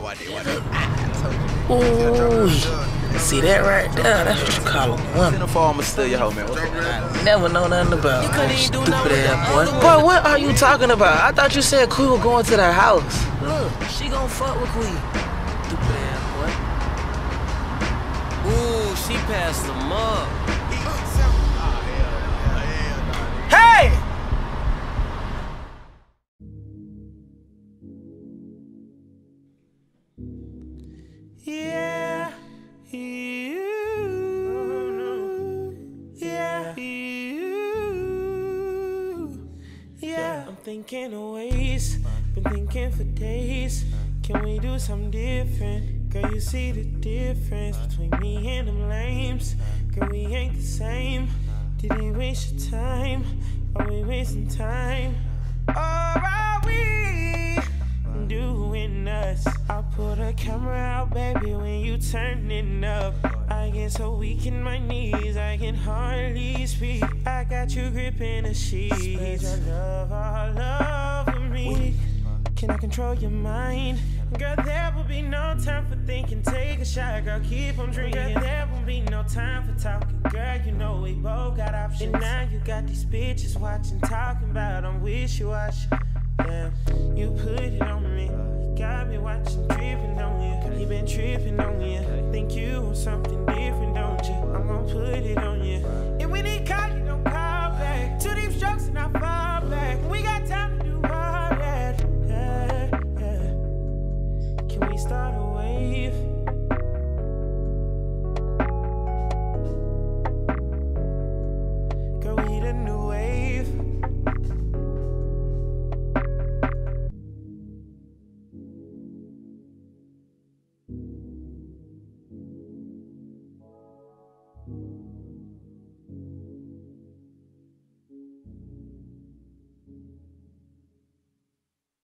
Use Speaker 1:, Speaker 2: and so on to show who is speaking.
Speaker 1: Ooh, see that right there? That's what you call a woman.
Speaker 2: I'ma steal your hoe, man.
Speaker 1: I never know nothing about it. Stupid ass boy. Boy, what are you talking about? I thought you said Queen was going to the house.
Speaker 3: Look, she gon' fuck with Queen. Stupid ass boy. Ooh, she passed him up.
Speaker 1: Hey!
Speaker 3: Yeah, you. Yeah, you. Yeah, I'm thinking of ways, been thinking for days. Can we do something different? Girl, you see the difference between me and them lames. Girl, we ain't the same. Did they waste your time? Are we wasting time? Or are we doing us? I'll put a camera out, baby, when you turn it up. I get so weak in my knees, I can hardly speak. I got you gripping the sheets. Spread your love all over me. Can I control your mind? Girl, there will be no time for thinking. Take a shot, girl, keep on drinking. Girl, there won't be no time for talking. Girl, you know we both got options. And now you got these bitches watching, talking about I'm wishy-washy. Damn, you put it on me. Got me watching, tripping on you. You been tripping on you. Think you want something different, don't you? I'm gonna put it on you. And when it